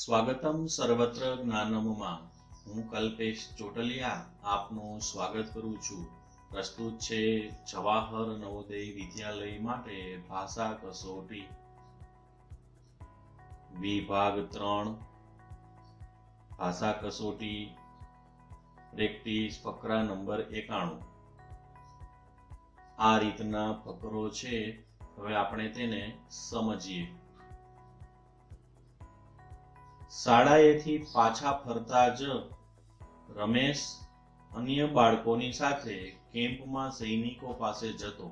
સ્વાગતમ સર્વત્ર જ્ઞાનમમાં હું કલ્પેશ ચોટલિયા આપનું સ્વાગત કરું છું। પ્રસ્તુત છે જવાહર નવોદય વિદ્યાલય માટે ભાષા કસોટી વિભાગ 3 ભાષા કસોટી પ્રેક્ટિસ ફકરા નંબર 91। આ રીતના ફકરો છે। હવે આપણે તેને સમજીએ। શાળાએથી પાછા ફરતા જ રમેશ અન્ય બાળકોની સાથે કેમ્પમાં સૈનિકો પાસે જતો।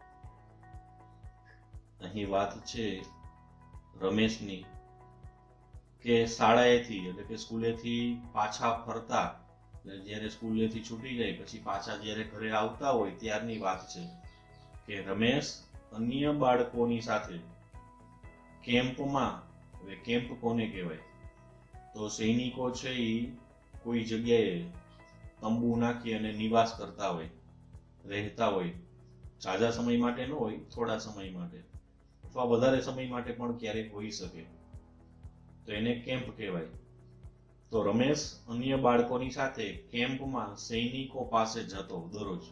અહીં વાત છે રમેશની કે શાળાએથી એટલે કે સ્કૂલેથી પાછા ફરતા, જ્યારે સ્કૂલેથી છૂટી જાય પછી પાછા જ્યારે ઘરે આવતા હોય ત્યારની વાત છે કે રમેશ અન્ય બાળકોની સાથે કેમ્પમાં, હવે કેમ્પ કોને કહેવાય તો સૈનિકો છે એ કોઈ જગ્યાએ તંબુ નાખી અને નિવાસ કરતા હોય, રહેતા હોય, ઝાઝા સમય માટે ન હોય, થોડા સમય માટે અથવા વધારે સમય માટે પણ ક્યારેક હોઈ શકે, તો એને કેમ્પ કહેવાય। તો રમેશ અન્ય બાળકોની સાથે કેમ્પમાં સૈનિકો પાસે જતો દરરોજ।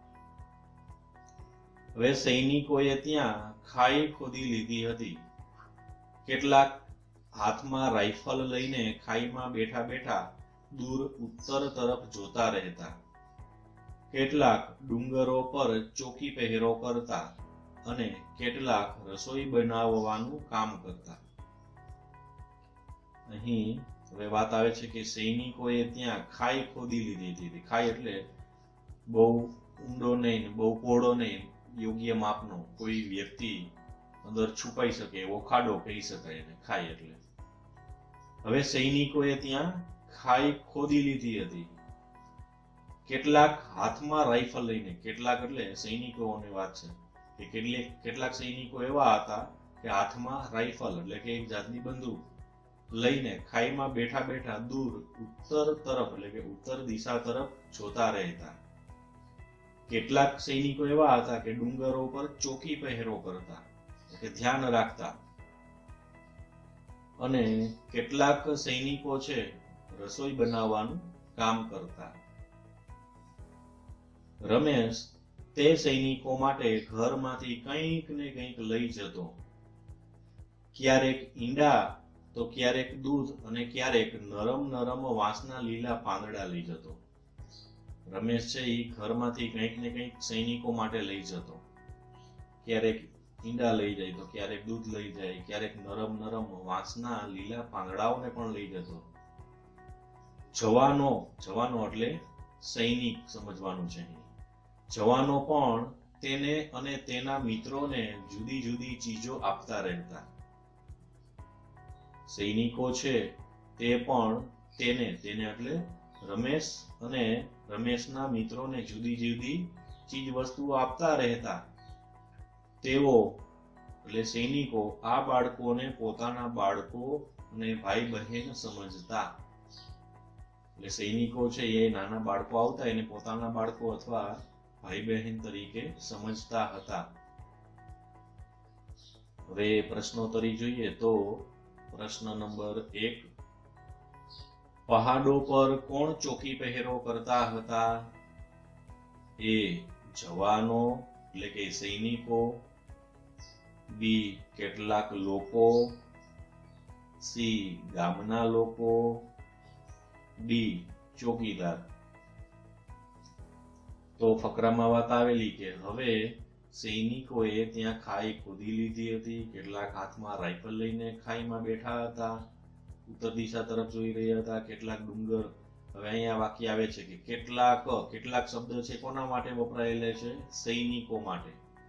હવે સૈનિકોએ ત્યાં ખાઈ ખોદી લીધી હતી। કેટલાક હાથમાં રાઇફલ લઈને ખાઈમાં બેઠા બેઠા દૂર ઉત્તર તરફ જોતા રહેતા। કેટલાક ડુંગરો પર ચોકી પહેરો કરતા અને કેટલાક રસોઈ બનાવવાનું કામ કરતા। અહીં હવે વાત આવે છે કે સૈનિકોએ ત્યાં ખાઈ ખોદી લીધી હતી। ખાઈ એટલે બહુ ઊંડો નહીં, બહુ પહોળો નહીં, યોગ્ય માપનો, કોઈ વ્યક્તિ અંદર છુપાઈ શકે એવો ખાડો કહી શકાય એને, ખાઈ એટલે। હવે સૈનિકોએ ત્યાં ખાઈ ખોદી લીધી હતી। કેટલાક હાથમાં રાઇફલ લઈને, કેટલાક એટલે સૈનિકોની વાત છે કે કેટલાક સૈનિકો એવા હતા કે હાથમાં રાઇફલ એટલે કે એક જાતની બંદૂક લઈને ખાઈમાં બેઠા બેઠા દૂર ઉત્તર તરફ એટલે કે ઉત્તર દિશા તરફ જોતા રહેતા। કેટલાક સૈનિકો એવા હતા કે ડુંગરો પર ચોકી પહેરો કરતા, કે ધ્યાન રાખતા, અને કેટલાક સૈનિકો છે રસોઈ બનાવવાનું કામ કરતા। રમેશ તે સૈનિકો માટે ઘરમાંથી કંઈક ને કંઈક લઈ જતો। ક્યારેક ઈંડા તો ક્યારેક દૂધ અને ક્યારેક નરમ નરમ વાંસના લીલા પાંદડા લઈ જતો। રમેશ છે એ ઘરમાંથી કંઈક ને કંઈક સૈનિકો માટે લઈ જતો। ક્યારેક ઈંડા લઈ જાય તો ક્યારેક દૂધ લઈ જાય, ક્યારેક નરમ નરમ વાંસના લીલા પાંદડાઓને પણ લઈ જતો। જવાનો એટલે સૈનિક સમજવાનું છે। જવાનો પણ તેને અને તેના મિત્રોને જુદી જુદી ચીજો આપતા રહેતા। સૈનિકો છે તે પણ તેને એટલે રમેશ અને રમેશના મિત્રોને જુદી જુદી ચીજ વસ્તુઓ આપતા રહેતા। તેઓ એટલે સૈનિકો આ બાળકોને પોતાના બાળકો અને ભાઈ બહેન સમજતા। એટલે સૈનિકો છે એ નાના બાળકો આવતા એને પોતાના બાળકો અથવા ભાઈ બહેન તરીકે સમજતા હતા। હવે પ્રશ્નોત્તરી જોઈએ તો પ્રશ્ન નંબર 1, પહાડો પર કોણ ચોકી પહેરો કરતા હતા? એ જવાનો એટલે કે સૈનિકો, બી કેટલાક લોકો, સી ગામના લોકો, ડી ચોકીદાર। તો ફકરામાં વાત આવેલી કે હવે સૈનિકોએ ત્યાં ખાઈ ખોદી લીધી હતી। કેટલાક હાથમાં રાઇફલ લઈને ખાઈમાં બેઠા હતા, ઉત્તર દિશા તરફ જોઈ રહ્યા હતા। કેટલાક ડુંગર, હવે અહીંયા વાક્ય આવે છે કે કેટલાક શબ્દ છે કોના માટે વપરાયેલા છે? સૈનિકો માટે।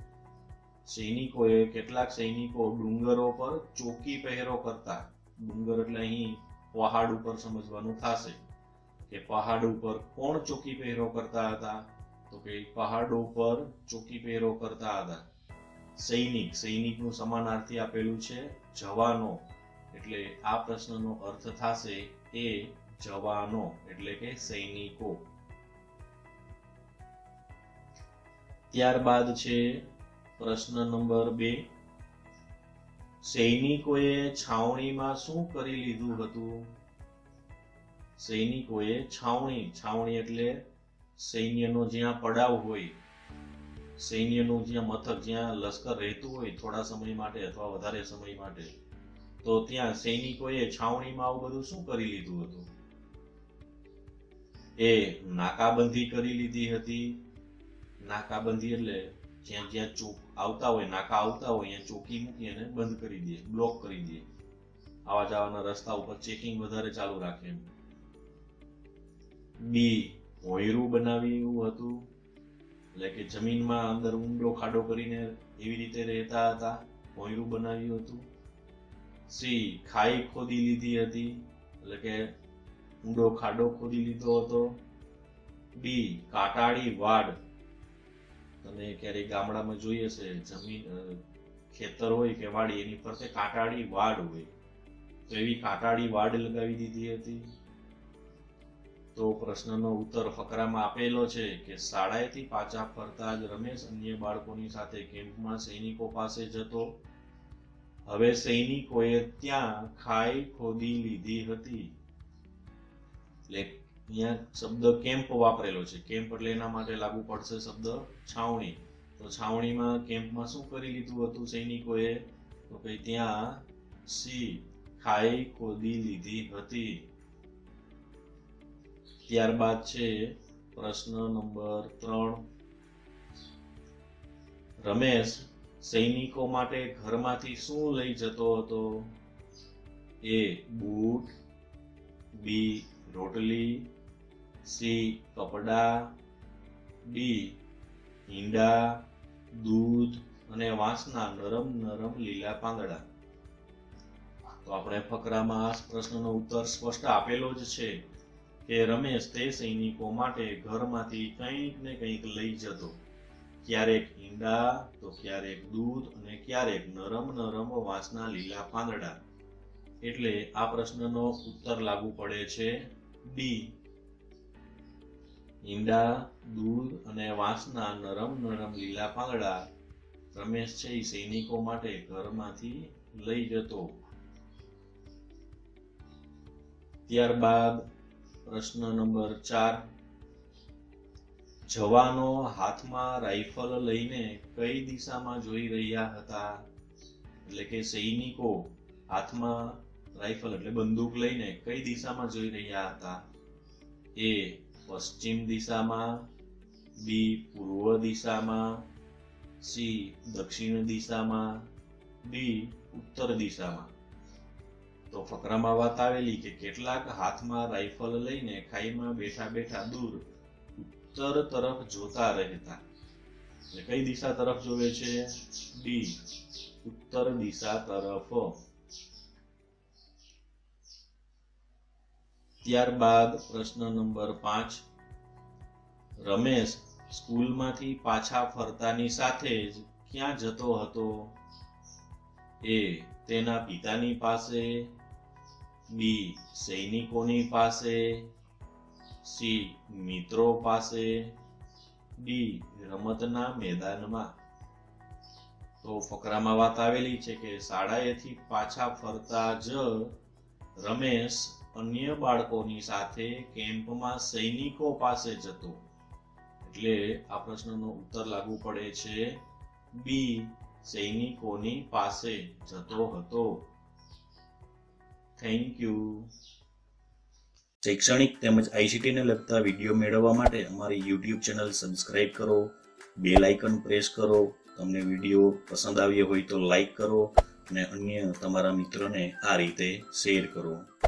કેટલાક સૈનિકો ડુંગરો પર ચોકી પહેરો કરતા। ડુંગર એટલે અહીં પહાડ ઉપર સમજવાનું થશે કે પહાડ ઉપર કોણ ચોકી પહેરો કરતા હતા? તો કે પહાડો પર ચોકી પહેરો કરતા હતા સૈનિકનું સમાનાર્થી આપેલું છે જવાનો, એટલે આ પ્રશ્નનો અર્થ થશે એ જવાનો એટલે કે સૈનિકો। ત્યારબાદ છે પ્રશ્ન નંબર 2, સૈનિકોએ છાવણીમાં શું કરી લીધું હતું? સૈનિકોએ છાવણી એટલે સૈન્યનો જ્યાં પડાવ હોય, સૈન્યનું જ્યાં મથક, જ્યાં લશ્કર રહેતું હોય થોડા સમય માટે અથવા વધારે સમય માટે, તો ત્યાં સૈનિકોએ છાવણીમાં આવું બધું શું કરી લીધું હતું? એ નાકાબંધી કરી લીધી હતી. નાકાબંધી એટલે જ્યાં જ્યાં ચોક આવતા હોય, નાકા આવતા હોય, અહીંયા ચોકી મૂકી અને બંધ કરી દે, બ્લોક કરી દે. આવા જવાના રસ્તા ઉપર ચેકિંગ વધારે ચાલુ રાખે. બી, ભોંયરું બનાવ્યું હતું, એટલે કે જમીનમાં અંદર ઊંડો ખાડો કરીને એવી રીતે રહેતા હતા, ભોંયરું બનાવ્યું હતું. સી, ખાઈ ખોદી લીધી હતી, એટલે કે ઊંડો ખાડો ખોદી લીધો હતો. બી, કાટાળી વાડ, તમે ક્યારેક ગામડામાં જોઈએ છે, જમીન ખેતર હોય કે વાડી, એની ફરતે કાટાળી વાડ હોય, તો એવી કાટાળી વાડ લગાવી દીધી હતી. તો પ્રશ્નનો ઉત્તર ફકરામાં આપેલો છે કે શાળાએથી પાછા ફરતા જ રમેશ અન્ય બાળકોની સાથે કેમ્પમાં સૈનિકો પાસે જતો. હવે સૈનિકોએ ત્યાં ખાઈ ખોદી લીધી હતી. એટલે અહીંયા શબ્દ કેમ્પ વાપરેલો છે. કેમ્પ એટલે એના માટે લાગુ પડશે શબ્દ છાવણી. તો છાવણીમાં, કેમ્પમાં શું કરી લીધું હતું સૈનિકોએ? તો કે ત્યાં સી, ખાઈ ખોદી લીધી હતી. ત્યારબાદ છે પ્રશ્ન નંબર 3. રમેશ સૈનિકો માટે ઘરમાંથી શું લઈ જતો હતો? એ, બૂટ. બી, રોટલી. સી, કપડા. ડી, ઈંડા, દૂધ અને વાંસના નરમ નરમ લીલા પાંદડા. તો આપણે ફકરામાં આ પ્રશ્નનો ઉત્તર સ્પષ્ટ આપેલો જ છે કે રમેશ તે સૈનિકો માટે ઘરમાંથી કંઈક ને કંઈક લઈ જતો. ક્યારેક ઈંડા, તો ક્યારેક દૂધ અને ક્યારેક નરમ નરમ વાંસના લીલા પાંદડા. એટલે આ પ્રશ્નનો ઉત્તર લાગુ પડે છે બી, ઈંડા, દૂધ અને વાંસના નરમ નરમ લીલા પાંદડા રમેશ છે એ સૈનિકો માટે ઘરમાંથી લઈ જતો. ત્યારબાદ પ્રશ્ન નંબર 4. જવાનો હાથમાં રાઇફલ લઈને કઈ દિશામાં જોઈ રહ્યા હતા? એટલે કે સૈનિકો હાથમાં રાઇફલ એટલે બંદૂક લઈને કઈ દિશામાં જોઈ રહ્યા હતા? એ, પશ્ચિમ દિશામાં. બી, પૂર્વ દિશામાં. સી, દક્ષિણ દિશામાં. ડી, ઉત્તર દિશામાં. તો ફકરામાં વાત આવેલી કે કેટલાક હાથમાં રાઇફલ લઈને ખાઈમાં બેઠા બેઠા દૂર ઉત્તર તરફ જોતા રહેતા. એટલે કઈ દિશા તરફ જોવે છે? ડી, ઉત્તર દિશા તરફ. ત્યારબાદ પ્રશ્ન નંબર 5. રમેશ સ્કૂલમાંથી પાછા ફરતાની સાથે જ ક્યાં જતો હતો? એ, તેના પિતાની પાસે. બી, સૈનિકોની પાસે. સી, મિત્રો પાસે. ડી, રમતના મેદાનમાં. તો ફકરામાં વાત આવેલી છે કે શાળાએથી પાછા ફરતા જ રમેશ અન્ય બાળકોની સાથે કેમ્પમાં સૈનિકો પાસે જતો. એટલે આ પ્રશ્નનો ઉત્તર લાગુ પડે છે બી, સૈનિકોની પાસે જતો હતો. Thank you. શૈક્ષણિક તેમજ ICT ને લગતા વિડીયો મેળવવા માટે અમારી YouTube ચેનલ સબસ્ક્રાઇબ કરો, બેલ આઇકન પ્રેસ કરો. તમને વિડીયો પસંદ આવ્યો હોય તો લાઈક કરો અને અન્ય તમારા મિત્રોને આ રીતે શેર કરો.